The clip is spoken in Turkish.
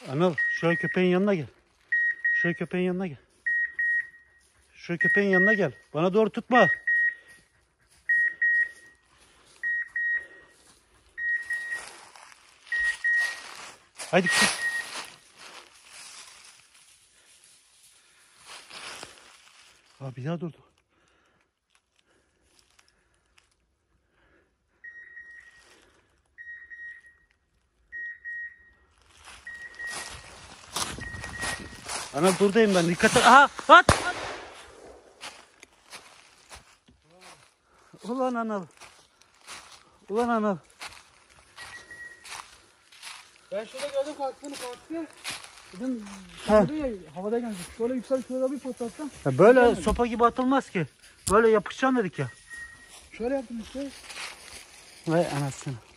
Anıl şöyle köpeğin yanına gel. Şöyle köpeğin yanına gel. Şöyle köpeğin yanına gel. Bana doğru tutma. Haydi kızım. Aa, bir daha durdu. Anıl buradayım ben. Dikkat et. Aha! At! Ulan Anıl. Ulan Anıl. Ben şurada gördüm kalktı. Dedim şuraya havada geldi. Şöyle yüksel şöyle bir patlatsam. Ya böyle sopa gibi atılmaz ki. Böyle yapışacaksın dedik ya. Şöyle yaptım işte. Vay anasını.